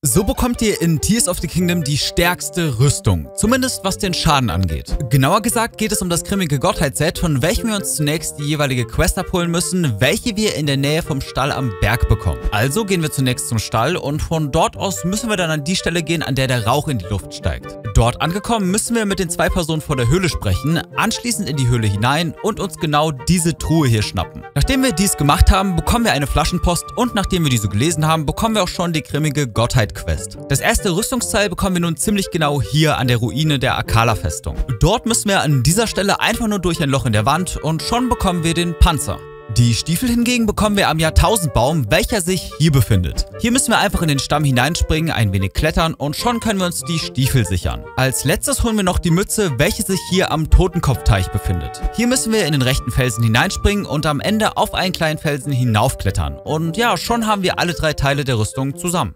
So bekommt ihr in Tears of the Kingdom die stärkste Rüstung, zumindest was den Schaden angeht. Genauer gesagt geht es um das grimmige Gottheit-Set, von welchem wir uns zunächst die jeweilige Quest abholen müssen, welche wir in der Nähe vom Stall am Berg bekommen. Also gehen wir zunächst zum Stall und von dort aus müssen wir dann an die Stelle gehen, an der der Rauch in die Luft steigt. Dort angekommen müssen wir mit den zwei Personen vor der Höhle sprechen, anschließend in die Höhle hinein und uns genau diese Truhe hier schnappen. Nachdem wir dies gemacht haben, bekommen wir eine Flaschenpost und nachdem wir diese gelesen haben, bekommen wir auch schon die grimmige Gottheit-Quest. Das erste Rüstungsteil bekommen wir nun ziemlich genau hier an der Ruine der Akkala-Festung. Dort müssen wir an dieser Stelle einfach nur durch ein Loch in der Wand und schon bekommen wir den Panzer. Die Stiefel hingegen bekommen wir am Jahrtausendbaum, welcher sich hier befindet. Hier müssen wir einfach in den Stamm hineinspringen, ein wenig klettern und schon können wir uns die Stiefel sichern. Als letztes holen wir noch die Mütze, welche sich hier am Totenkopfteich befindet. Hier müssen wir in den rechten Felsen hineinspringen und am Ende auf einen kleinen Felsen hinaufklettern. Und ja, schon haben wir alle drei Teile der Rüstung zusammen.